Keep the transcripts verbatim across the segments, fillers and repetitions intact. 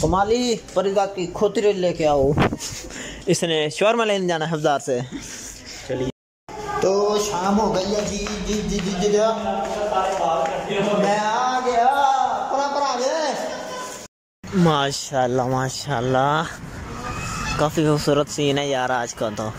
कमाली फरीदा की खोती लेके आओ, इसने शौरमा लेने जाना है बाजार से। चलिए तो शाम हो गई है जी जी जी जी जी मैं आ गया पर पर आ गए। माशाल्लाह माशाल्लाह काफ़ी खूबसूरत सीन है यार आज का। तो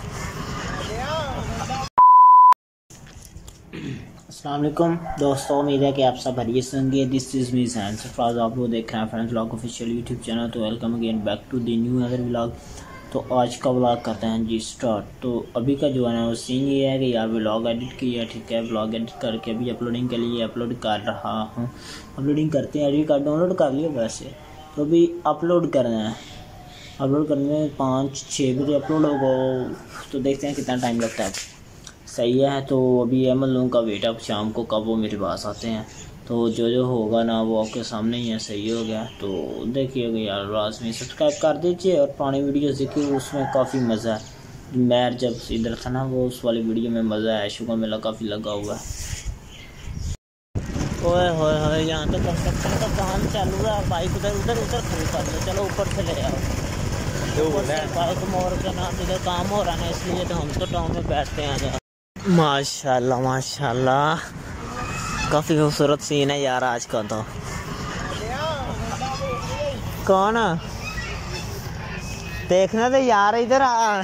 अस्सलाम वालेकुम दोस्तों, उम्मीद है कि आप सब खैरियत से होंगे। This is me San Sarfaraz, आप लोग देख रहे हैं friends vlog official YouTube channel. तो welcome again back to the new other vlog. तो आज का व्लॉग करते हैं जी स्टार्ट। तो अभी का जो है ना वो सीन ये है कि यार व्लॉग एडिट किया, ठीक है, व्लॉग एडिट करके अभी अपलोडिंग के लिए अपलोड कर रहा हूँ। अपलोडिंग करते हैं, एडिट कर डाउनलोड कर लिया वैसे, तो अभी अपलोड करना है। अपलोड करने में पाँच छः बजे अपलोड होगा, तो देखते हैं कितना टाइम लगता है। सही है, तो अभी अहमद लोगों का वेट अब शाम को कब वो मेरे पास आते हैं, तो जो जो होगा ना वो आपके सामने ही है। सही हो गया, तो देखिएगा यार, लाजमी सब्सक्राइब कर दीजिए और पुरानी वीडियो देखिए, उसमें काफ़ी मज़ा है। मैं जब इधर था ना वो उस वाली वीडियो में मज़ा है, शुगर मेला काफ़ी लगा हुआ है। ओए होए होए, यहाँ तो कंस्ट्रक्शन का काम चालू है। बाइक उधर उधर उधर खड़ी कर लो, चलो ऊपर से ले आओ। बाइक मोड़ के ना इधर काम हो रहा है ना, इसलिए तो हम तो टाउन में बैठते हैं। माशाल्लाह माशाल्लाह काफ़ी खूबसूरत सीन है यार आज का। तो कौन देखना तो यार इधर आ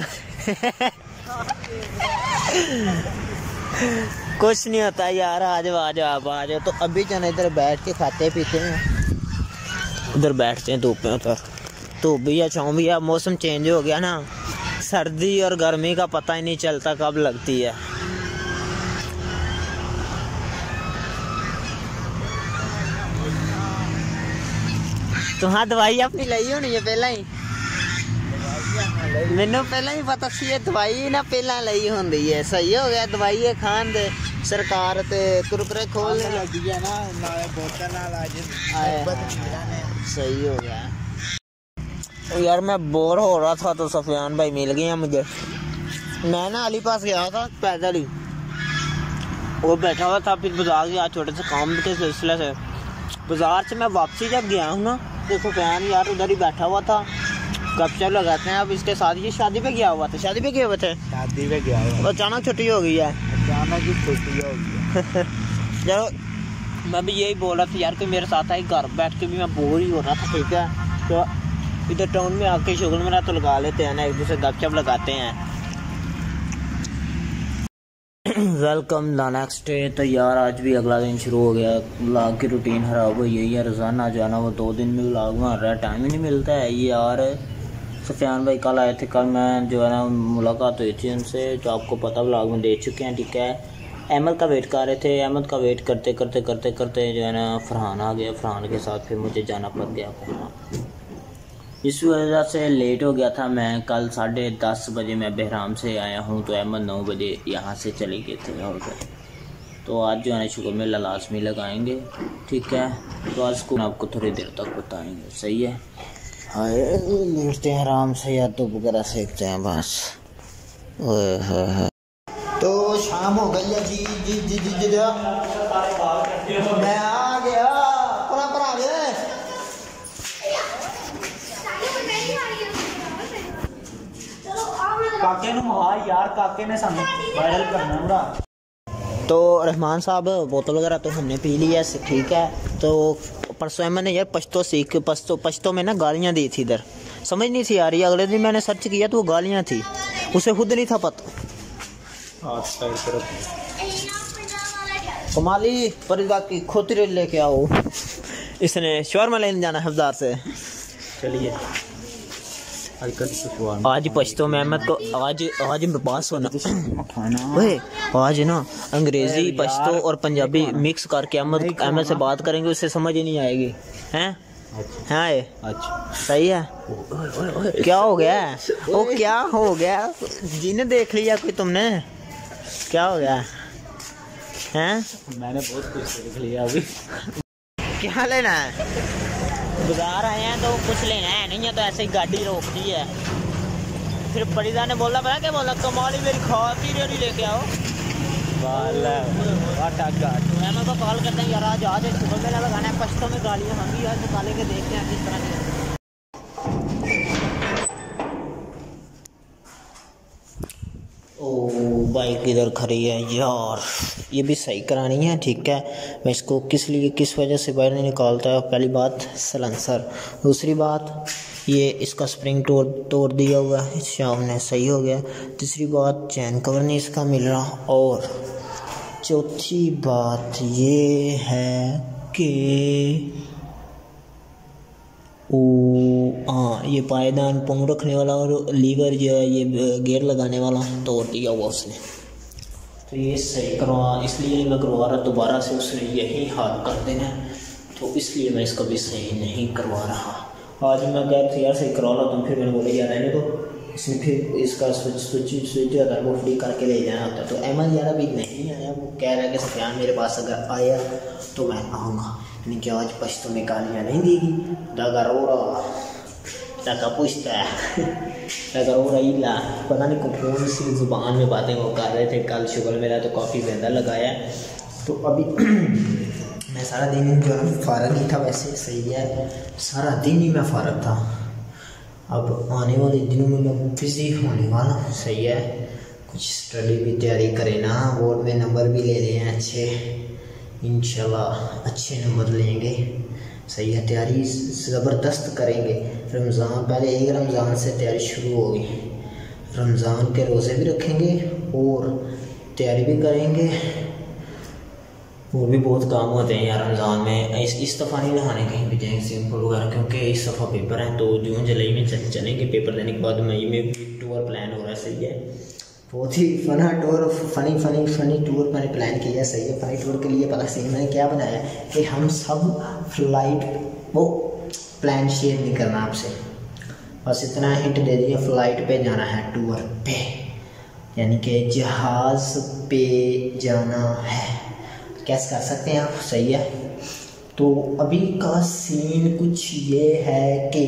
कुछ नहीं होता यार, आज आ जाओ आप आ जाओ। तो अभी जो ना इधर बैठ के खाते पीते हैं, उधर बैठते हैं धूप में। उधर धूप भी या छाँव भी है, मौसम चेंज हो गया ना, सर्दी और गर्मी का पता ही नहीं चलता कब लगती है। तो हाँ दवाई अपनी ली होनी है पहला ही, मैनू पहला ही पता सी दवाई ना पहला ली होंगी है। सही हो गया, दवाई है खान दे सरकार ते कुरकुरे खोल लगी है ना, नाले बोतल नाल आज सही हो गया। यार मैं बोर हो रहा था तो सफियान भाई मिल गए हैं मुझे। मैं ना अली पास गया था पैदल ही, वो बैठा हुआ था, फिर बाजार गया छोटे से काम के सिलसिले से। बाजार से मैं वापसी जब गया हूँ ना, देखो फैन यार उधर ही बैठा हुआ था, गपशप लगाते हैं। अब इसके साथ ये शादी पे गया हुआ था, शादी पे गए हुए थे, शादी पे गया हुआ, अचानक छुट्टी हो गई है, अचानक ही छुट्टी हो गई है। चलो मैं भी यही बोल रहा था यार कि मेरे साथ आई, घर बैठ के भी मैं बोर ही हो रहा था, ठीक है। तो इधर टाउन में आके शुगर मेरा तो लगा लेते हैं ना, एक दूसरे गपशप लगाते हैं। Welcome the next day. तो यार आज भी अगला दिन शुरू हो गया, व्लॉग की रूटीन खराब हुई है यार, रोज़ाना जाना वो दो दिन में व्लॉग मार रहा है, टाइम ही नहीं मिलता है ये यार। सफियान भाई कल आए थे, कल मैं जो है ना मुलाकात हुई थी उनसे, जो आपको पता व्लॉग में दे चुके हैं, ठीक है। अहमद का वेट कर रहे थे, अहमद का वेट करते करते करते करते जो है ना फरहान आ गया, फरहान के साथ फिर मुझे जाना पड़ गया। इस वजह से लेट हो गया था। मैं कल साढ़े दस बजे मैं बहराम से आया हूँ, तो अहमद नौ बजे यहाँ से चले गए थे। और तो आज जो है ना शुगर मेला लाजमी लगाएंगे, ठीक है। तो आज को आपको थोड़ी देर तक बताएंगे, सही है। हाय लेटते हैं आराम से यार, तो वगैरह सेकते हैं बस। ओए होए तो शाम हो गई है जी जी जी जी जी मैं आ गया पर पर आ गए। काके ने मार यार, काके ने सामने वायरल करना है। तो रहमान साहब बोतल वगैरह तो हमने पी ली है, ठीक है। तो परसों मैंने यार पश्तो सीख पश्तो पश्तो में ना गालियाँ दी थी, इधर समझ नहीं थी आ रही। अगले दिन मैंने सर्च किया तो वो गालियाँ थी, उसे खुद नहीं था पता। कमाली फरीदा की खोती लेके आओ, इसने शौरमा लेने जाना है बाजार से। चलिए आज पश्तो में अहमद को आज आज बात सुना वही, आज ना अंग्रेजी पश्तो और पंजाबी मिक्स करके अहमद अहमद से बात करेंगे, उससे समझ ही नहीं आएगी, हैं? हाँ अच्छा सही है। क्या हो गया? वो क्या हो गया? जिन्हें देख लिया कोई तुमने? क्या हो गया हैं? मैंने बहुत कुछ देख लिया अभी। क्या लेना है? बाजार आए हैं तो कुछ लेना है, नहीं है तो ऐसे ही गाड़ी रोक दी है। फिर फरीदा ने बोला, पता क्या बोला, कमाली मेरी खाती रेडी लेके आओ। मैं को कॉल करते हैं यार, आज आज शुगर मेला लगाना है, पश्तो में गालियाँ होंगी यार, निकालेंगे देखते हैं किस तरह की। बाइक इधर खड़ी है यार, ये भी सही करानी है। ठीक है, मैं इसको किस लिए किस वजह से बाहर नहीं निकालता है। पहली बात सलेंसर, दूसरी बात ये इसका स्प्रिंग तोड़ तोड़ दिया हुआ है सामने, सही हो गया। तीसरी बात चैन कवर नहीं इसका मिल रहा, और चौथी बात ये है कि ओ हाँ, ये पायदान पंग रखने वाला और लीवर जो है ये गेयर लगाने वाला तोड़ दिया हुआ उसने। तो ये सही करवा, इसलिए मैं करवा रहा दोबारा से, उसने यही हाथ कर देना, तो इसलिए मैं इसको भी सही नहीं करवा रहा। आज मैं कह रहा यार सही करवा लो तुम, फिर मैंने बोला यार रहने तो इसमें फिर इसका स्विच स्विच स्विच होता है वो फ्री करके ले जाना होता है। तो अहमद यार अभी नहीं आया, वो कह रहा है कि सफियान मेरे पास अगर आया तो मैं आऊँगा, यानी कि आज पश्तो में गालियाँ नहीं देगी। डगा रो रहा डगा पूछता है डगा रो रही ला, पता नहीं कौन सी ज़ुबान में बातें वो कर रहे थे। कल शुगर मेरा तो काफ़ी ज़्यादा लगाया, तो अभी मैं सारा दिन जो है फ़ारग ही था, वैसे सही है सारा दिन ही मैं फ़ारग था। अब आने वाले दिनों में मैं बिज़ी होने वाला हूँ, सही है। कुछ स्टडी भी तैयारी करें ना, बोर्ड में नंबर भी ले रहे हैं अच्छे, इंशाल्लाह अच्छे नंबर लेंगे, सही है। तैयारी ज़बरदस्त करेंगे। रमज़ान पहले एक रमज़ान से तैयारी शुरू होगी, रमज़ान के रोज़े भी रखेंगे और तैयारी भी करेंगे, और भी बहुत काम होते हैं यार रमज़ान में। इस इस दफ़ा नहीं नहाने कहीं भी जाएंगे सिंपल वगैरह, क्योंकि इस दफ़ा पेपर हैं, तो जून जुलाई में चल चलेंगे। पेपर देने के बाद मई में टूर प्लान हो रहा है, सही है। बहुत ही fun tour, funny funny funny tour मैंने प्लान किया, सही है। फ़नी टूर के लिए पता सही मैंने क्या बनाया कि हम सब फ्लाइट, वो प्लान शेयर नहीं करना आपसे, बस इतना हिंट दे दिया, फ़्लाइट पे जाना है, टूर पे, यानी कि जहाज़ पे जाना है। कैसे कर सकते हैं आप, सही है। तो अभी का सीन कुछ ये है कि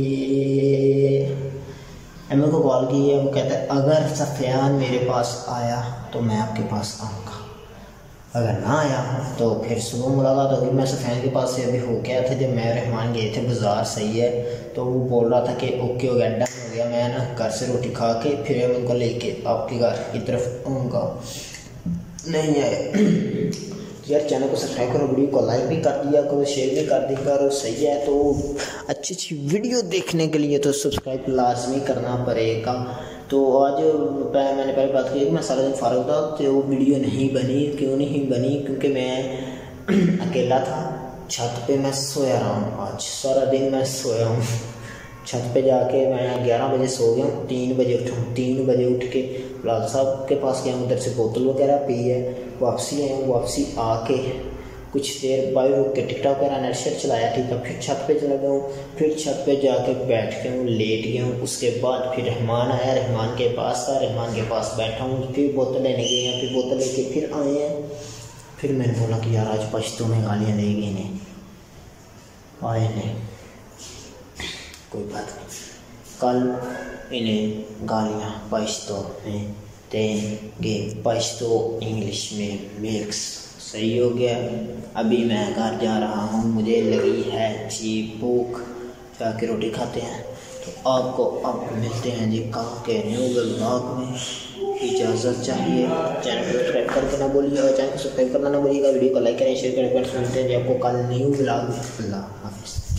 एम को कॉल की है, वो कहता है अगर सफियान मेरे पास आया तो मैं आपके पास आऊँगा, अगर ना आया तो फिर सुबह मुलाकात होगी। मैं सफियान के पास से अभी हो गया था जब मैं रहमान गए थे बाज़ार, सही है। तो वो बोल रहा था कि ओके हो गया, डन हो गया, मैं ना घर से रोटी खा के फिर मैं उनको लेके आपके घर की तरफ आऊँगा। नहीं आया यार, चैनल को सब्सक्राइब करो, वीडियो को लाइक भी कर दिया करो, शेयर भी कर दिया करो, सही है। तो अच्छी अच्छी वीडियो देखने के लिए तो सब्सक्राइब लाजमी करना पड़ेगा। तो आज मैंने पहले बात की कि मैं सारा दिन फारग था, तो वो वीडियो नहीं बनी। क्यों नहीं बनी? क्योंकि मैं अकेला था, छत पे मैं सोया रहा हूँ, आज सारा दिन मैं सोया हूँ। छत पे जाके मैं ग्यारह बजे सो गया हूँ, तीन बजे उठा हूँ, तीन बजे उठ के लाल साहब के पास गया, उधर से बोतल वगैरह पी है, वापसी आया हूँ। वापसी आके कुछ देर बाहर रुक के टिकटॉक वगैरह नेट शेट चलाया, ठीक है। फिर छत पे चला गया हूँ, फिर छत पे जाके बैठ गया हूँ, लेट गया हूँ। उसके बाद फिर रहमान आया, रहमान के पास था, रहमान के पास बैठा हूँ, फिर बोतल लेने गए हैं, फिर बोतल लेके फिर आए हैं। फिर मैंने बोला कि यार आज पश्तो में गालियाँ देगी, इन्हें आए नहीं, कोई बात नहीं, कल इन्हें गालियाँ पश्तो में देंगे, पश्तो इंग्लिश में मिक्स, सही हो गया। अभी मैं घर जा रहा हूँ, मुझे लगी है जी भूख, जाके रोटी खाते हैं। तो आपको अब मिलते हैं जी कल के न्यू व्लॉग में, इजाज़त चाहिए। चैनल को सब्सक्राइब करके ना बोलिएगा, चैनल को सब्सक्राइब करना ना बोलिएगा, वीडियो को लाइक करें, शेयर करें, मिलते हैं जी आपको कल न्यू व्लॉग में। अल्लाह हाफिज़।